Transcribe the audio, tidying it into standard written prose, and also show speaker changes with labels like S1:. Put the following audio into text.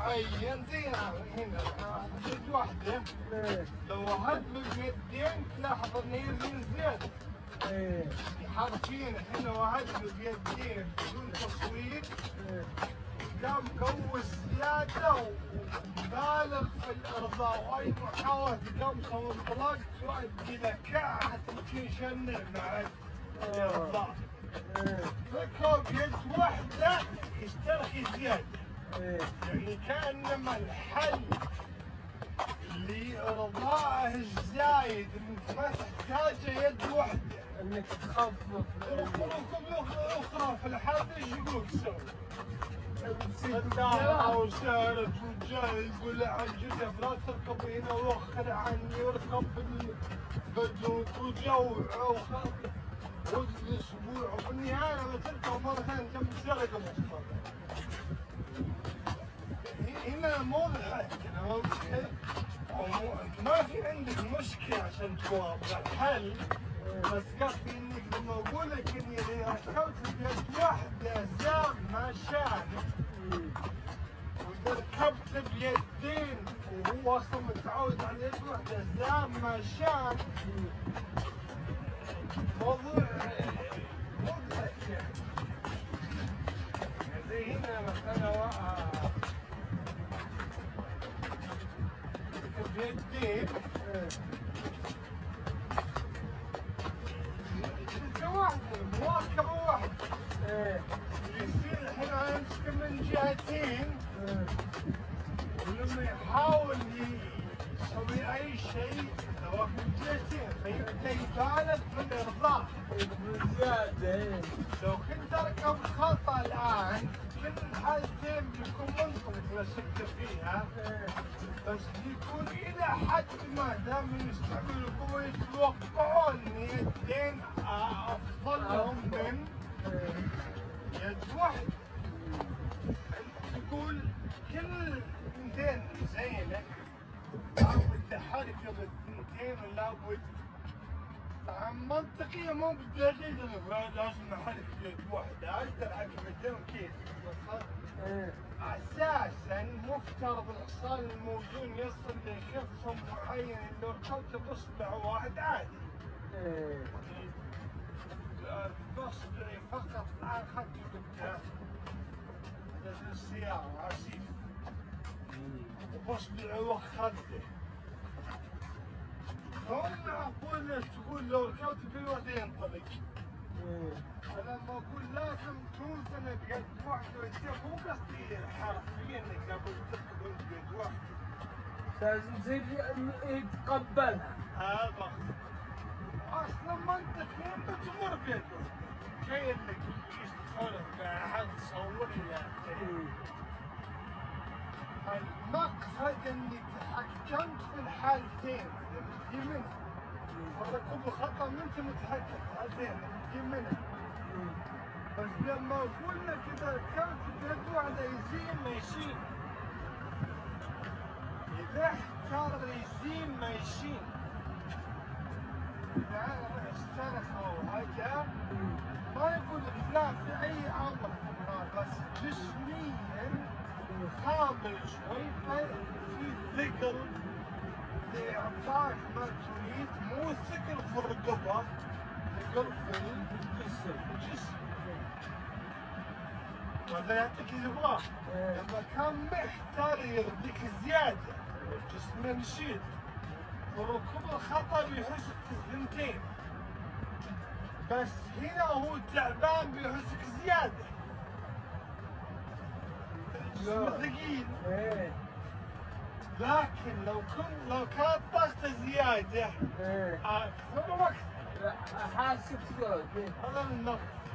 S1: معين زين هنا يد واحدة لو هد باليدين تلاحظ انه ينزل زيادة. حرفيا احنا وهد باليدين بدون تصوير قام قوس زيادة وبالغ في الارضاء واي محاولة قمصة وانطلاق تؤدي الى كعة تمكن شنع مع الارضاء. فكوا بيد واحدة يسترخي زيادة. يعني كأنما الحل لإرضائه الزايد انك ما تحتاجه يد واحدة.
S2: انك تخفف
S1: اخرى في الحال ايش يقول تسوي؟ صداعة وسارت وجاي يقول عجزة لا تركب هنا وخر عني واركب بالبدوك وجوع وزن اسبوع وفي النهاية لما تركب مرة ثانية تم سرقة مصطفى. هنا مو الحل، ما في عندك مشكلة عشان توافق الحل، بس كفي انك لما اقول لك اني اذا ركبت بيد واحدة زام ما شان واذا ركبت بيدين وهو اصلا متعود على يد واحدة زام ما شان موضوع مضحك يعني. زي هنا مثلا بيدين مركبة واحدة يصير الحين يمسك من جهتين ولما يحاول يسوي أي شيء سواء من جهتين فيبدأ يبالغ في الإرضاء
S2: بزيادة.
S1: لو كنت أركب خطأ الآن كل الحالتين بيكون منطقي تمسكت فيها بس بيكون إلى حد ما دام يستعملوا القوة يتوقعون إن يدين أفضل لهم من يد واحدة. تقول كل اثنتين زينة لابد تحركة بالثنتين ولابد طبعا منطقية مو بالدليل لازم احرك بيد واحدة اقدر اعتمد كيف اساسا مفترض الحصان الموزون يصل لخفة معين لو ركبته باصبع واحد عادي. باصبعي فقط الان اخذته قدام السيارة عسيف وباصبعي واخذته. هم اقول تقول لو ركبت بالوحدة ينطلق. فلما اقول لازم توزن بيد واحدة مو قصدي حرفيا انك لابد تركب بيد واحدة.
S2: لازم زي يتقبلها.
S1: هذا اصلا منطقيا بتمر بيد واحدة. كي انك تسولف مع احد تصور لي المقصد اني تحكمت في الحالتين اللي تجي منها. الركوب الخطأ ما انت متحكم في الحالتين اللي تجي منها. بس لما اقول لك اذا ركبت بيد واحدة يزين ما يشيل. اذا احتار يزين ما يشيل. اذا انا استرخى وهجا ما يقول لا في اي امر بس جسميا خامل شوي في ثقل لإعطاك ما تريد مو ثقل في الرقبة ثقل في الجسم وهذا يعطيك اللي يبغاه. لما كان محتار يرضيك زيادة الجسم نشيط وركوب الخطأ بيحسك الثنتين بس هنا هو تعبان بيحسك زيادة. ثقيل لكن لو كانت ضغطه زياده اكثر وقت
S2: احاسب زود
S1: هذا النقص.